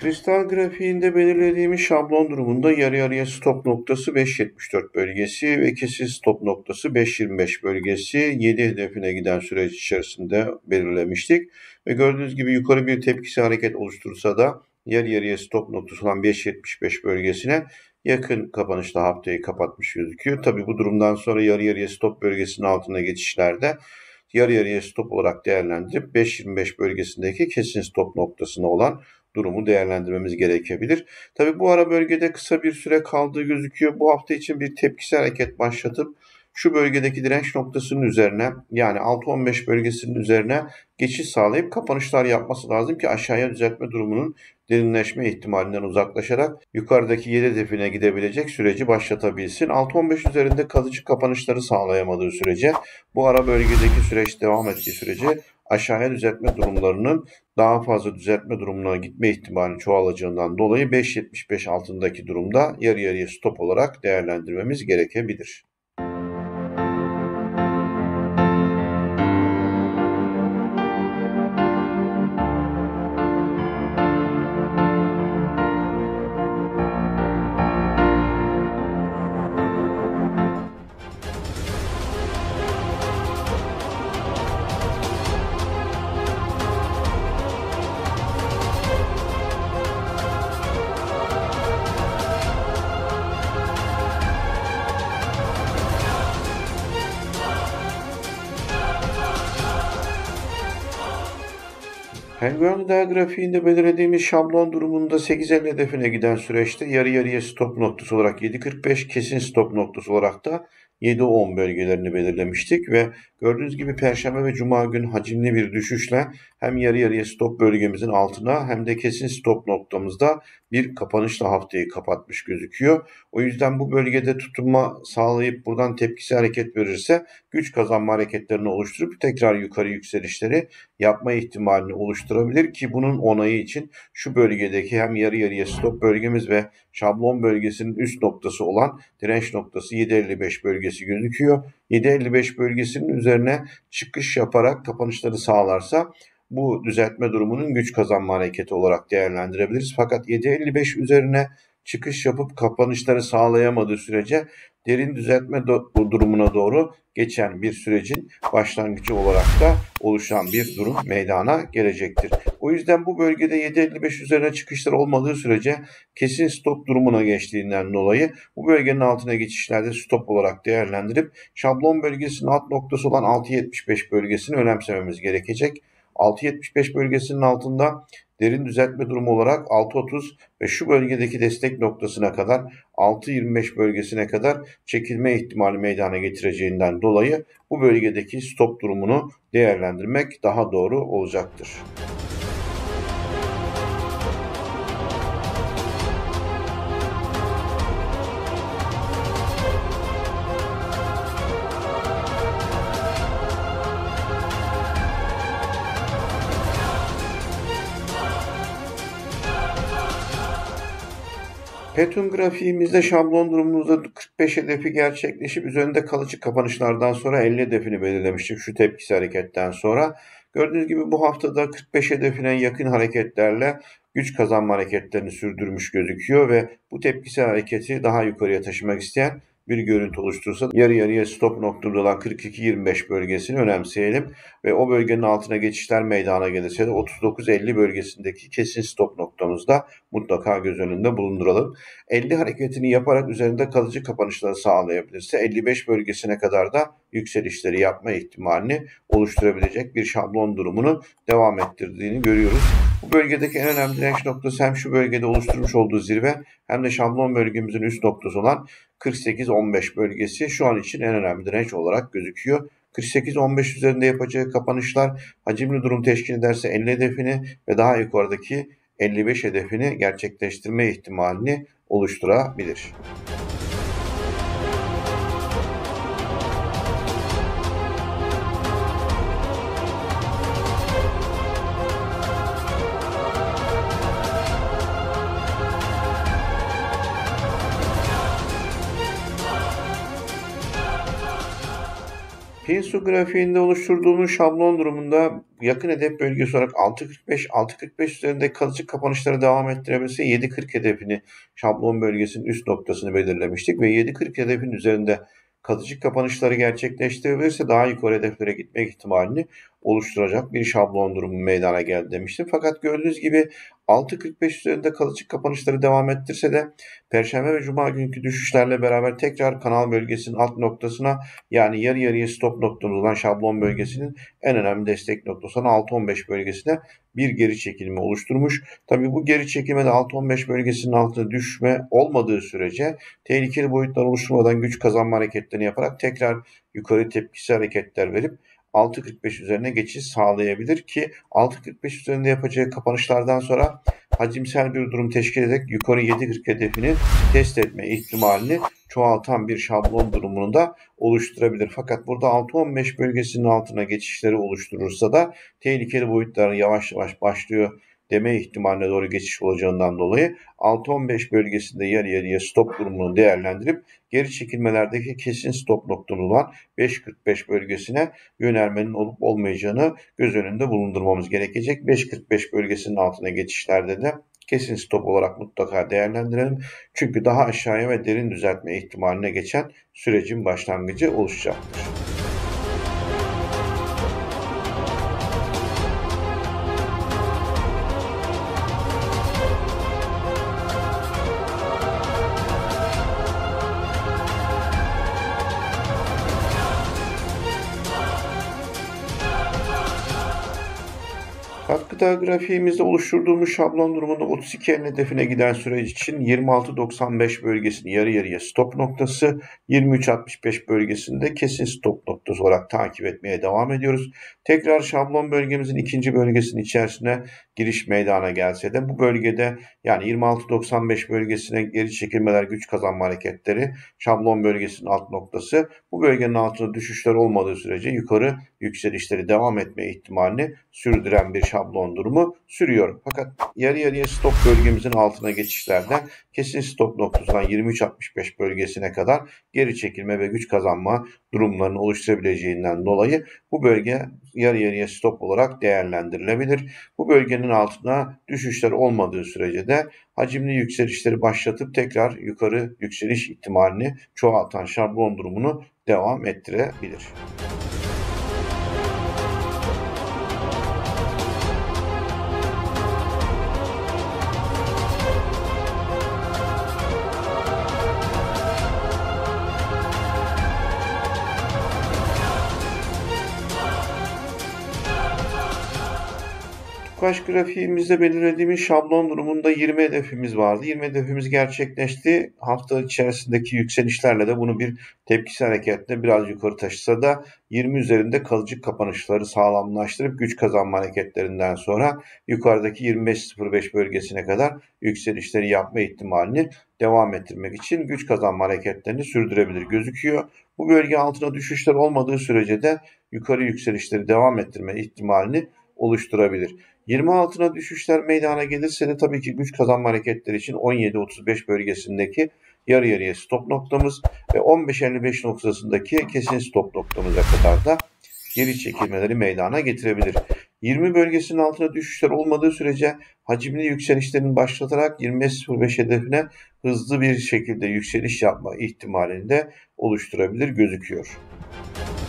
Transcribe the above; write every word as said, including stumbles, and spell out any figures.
Kristal grafiğinde belirlediğimiz şablon durumunda yarı yarıya stop noktası beş virgül yetmiş dört bölgesi ve kesin stop noktası beş virgül yirmi beş bölgesi yedi hedefine giden süreç içerisinde belirlemiştik. Ve gördüğünüz gibi yukarı bir tepkisi hareket oluşturursa da yarı yarıya stop noktası olan beş virgül yetmiş beş bölgesine yakın kapanışla haftayı kapatmış gözüküyor. Tabi bu durumdan sonra yarı yarıya stop bölgesinin altına geçişlerde yarı yarıya stop olarak değerlendirip beş virgül yirmi beş bölgesindeki kesin stop noktasına olan durumu değerlendirmemiz gerekebilir. Tabii bu ara bölgede kısa bir süre kaldığı gözüküyor. Bu hafta için bir tepkisel hareket başlatıp şu bölgedeki direnç noktasının üzerine, yani altı virgül on beş bölgesinin üzerine geçiş sağlayıp kapanışlar yapması lazım ki aşağıya düzeltme durumunun derinleşme ihtimalinden uzaklaşarak yukarıdaki yedi hedefine gidebilecek süreci başlatabilsin. altı virgül on beş üzerinde kalıcı kapanışları sağlayamadığı sürece, bu ara bölgedeki süreç devam ettiği sürece aşağıya düzeltme durumlarının daha fazla düzeltme durumuna gitme ihtimali çoğalacağından dolayı beş virgül yetmiş beş altındaki durumda yarı yarıya stop olarak değerlendirmemiz gerekebilir. Penguin grafiğinde belirlediğimiz şablon durumunda sekiz elli hedefine giden süreçte yarı yarıya stop noktası olarak yedi virgül kırk beş, kesin stop noktası olarak da yedi virgül on bölgelerini belirlemiştik ve gördüğünüz gibi Perşembe ve Cuma gün hacimli bir düşüşle hem yarı yarıya stop bölgemizin altına hem de kesin stop noktamızda bir kapanışla haftayı kapatmış gözüküyor. O yüzden bu bölgede tutunma sağlayıp buradan tepkisi hareket verirse güç kazanma hareketlerini oluşturup tekrar yukarı yükselişleri yapma ihtimalini oluşturabilir ki bunun onayı için şu bölgedeki hem yarı yarıya stop bölgemiz ve şablon bölgesinin üst noktası olan direnç noktası yedi virgül elli beş bölgesi gözüküyor. yedi virgül elli beş bölgesinin üzerine çıkış yaparak kapanışları sağlarsa bu düzeltme durumunun güç kazanma hareketi olarak değerlendirebiliriz. Fakat yedi virgül elli beş üzerine çıkış yapıp kapanışları sağlayamadığı sürece derin düzeltme do- durumuna doğru geçen bir sürecin başlangıcı olarak da oluşan bir durum meydana gelecektir. O yüzden bu bölgede yedi virgül elli beş üzerine çıkışlar olmadığı sürece kesin stop durumuna geçtiğinden dolayı bu bölgenin altına geçişlerde stop olarak değerlendirip şablon bölgesinin alt noktası olan altı virgül yetmiş beş bölgesini önemsememiz gerekecek. altı virgül yetmiş beş bölgesinin altında derin düzeltme durumu olarak altı virgül otuz ve şu bölgedeki destek noktasına kadar altı virgül yirmi beş bölgesine kadar çekilme ihtimali meydana getireceğinden dolayı bu bölgedeki stop durumunu değerlendirmek daha doğru olacaktır. Petun grafiğimizde şablon durumumuzda kırk beş hedefi gerçekleşip üzerinde kalıcı kapanışlardan sonra elli hedefini belirlemiştik şu tepkisi hareketten sonra. Gördüğünüz gibi bu haftada kırk beş hedefine yakın hareketlerle güç kazanma hareketlerini sürdürmüş gözüküyor ve bu tepkisi hareketi daha yukarıya taşımak isteyen bir görüntü oluşturursa yarı yarıya stop noktamız olan kırk iki yirmi beş bölgesini önemseyelim ve o bölgenin altına geçişler meydana gelirse de otuz dokuz elli bölgesindeki kesin stop noktamızda mutlaka göz önünde bulunduralım. elli hareketini yaparak üzerinde kalıcı kapanışları sağlayabilirse elli beş bölgesine kadar da yükselişleri yapma ihtimalini oluşturabilecek bir şablon durumunu devam ettirdiğini görüyoruz. Bu bölgedeki en önemli direnç noktası hem şu bölgede oluşturmuş olduğu zirve hem de şablon bölgemizin üst noktası olan kırk sekiz on beş bölgesi şu an için en önemli direnç olarak gözüküyor. kırk sekiz on beş üzerinde yapacağı kapanışlar hacimli durum teşkil ederse elli hedefini ve daha yukarıdaki elli beş hedefini gerçekleştirme ihtimalini oluşturabilir. Finsü grafiğinde oluşturduğumuz şablon durumunda yakın hedef bölgesi olarak altı kırk beş altı kırk beş üzerinde kalıcı kapanışları devam ettirebilse yedi kırk hedefini, şablon bölgesinin üst noktasını belirlemiştik ve yedi kırk hedefin üzerinde kalıcı kapanışları gerçekleştirebilirse daha yukarı hedeflere gitmek ihtimalini oluşturacak bir şablon durumu meydana geldi demiştim. Fakat gördüğünüz gibi altı kırk beş üzerinde kalıcı kapanışları devam ettirse de Perşembe ve Cuma günkü düşüşlerle beraber tekrar kanal bölgesinin alt noktasına, yani yarı yarıya stop noktamız olan şablon bölgesinin en önemli destek noktası olan altı on beş bölgesine bir geri çekilme oluşturmuş. Tabii bu geri çekilmede altı on beş bölgesinin altına düşme olmadığı sürece tehlikeli boyutlar oluşturmadan güç kazanma hareketlerini yaparak tekrar yukarı tepkisi hareketler verip altı kırk beş üzerine geçiş sağlayabilir ki altı kırk beş üzerinde yapacağı kapanışlardan sonra hacimsel bir durum teşkil ederek yukarı yedi kırk hedefini test etme ihtimalini çoğaltan bir şablon durumunu da oluşturabilir. Fakat burada altı on beş bölgesinin altına geçişleri oluşturursa da tehlikeli boyutlar yavaş yavaş başlıyor deme ihtimaline doğru geçiş olacağından dolayı altı on beş bölgesinde yarı yarıya stop durumunu değerlendirip geri çekilmelerdeki kesin stop noktamız olan beş kırk beş bölgesine yönelmenin olup olmayacağını göz önünde bulundurmamız gerekecek. beş kırk beş bölgesinin altına geçişlerde de kesin stop olarak mutlaka değerlendirelim. Çünkü daha aşağıya ve derin düzeltme ihtimaline geçen sürecin başlangıcı oluşacaktır. Katkıda grafiğimizde oluşturduğumuz şablon durumunda otuz iki elli hedefine giden süreç için yirmi altı doksan beş bölgesini yarı yarıya stop noktası, yirmi üç altmış beş bölgesinde kesin stop noktası olarak takip etmeye devam ediyoruz. Tekrar şablon bölgemizin ikinci bölgesinin içerisine giriş meydana gelse de bu bölgede, yani yirmi altı doksan beş bölgesine geri çekilmeler, güç kazanma hareketleri şablon bölgesinin alt noktası, bu bölgenin altında düşüşler olmadığı sürece yukarı yükselişleri devam etme ihtimalini sürdüren bir şablon durumu sürüyor. Fakat yarı yarıya stop bölgemizin altına geçişlerde kesin stop noktasından yirmi üç altmış beş bölgesine kadar geri çekilme ve güç kazanma durumlarını oluşturabileceğinden dolayı bu bölge yarı yarıya stop olarak değerlendirilebilir. Bu bölgenin altına düşüşler olmadığı sürece de hacimli yükselişleri başlatıp tekrar yukarı yükseliş ihtimalini çoğaltan şablon durumunu devam ettirebilir. Kaç grafiğimizde belirlediğimiz şablon durumunda yirmi hedefimiz vardı. yirmi hedefimiz gerçekleşti. Hafta içerisindeki yükselişlerle de bunu bir tepkisi hareketle biraz yukarı taşısa da yirmi üzerinde kalıcı kapanışları sağlamlaştırıp güç kazanma hareketlerinden sonra yukarıdaki yirmi beş sıfır beş bölgesine kadar yükselişleri yapma ihtimalini devam ettirmek için güç kazanma hareketlerini sürdürebilir gözüküyor. Bu bölge altına düşüşler olmadığı sürece de yukarı yükselişleri devam ettirme ihtimalini oluşturabilir. yirmi altına düşüşler meydana gelirse de tabii ki güç kazanma hareketleri için on yedi otuz beş bölgesindeki yarı yarıya stop noktamız ve on beş elli beş noktasındaki kesin stop noktamıza kadar da geri çekilmeleri meydana getirebilir. yirmi bölgesinin altına düşüşler olmadığı sürece hacimli yükselişlerini başlatarak yirmi beş sıfır beş hedefine hızlı bir şekilde yükseliş yapma ihtimalini de oluşturabilir gözüküyor.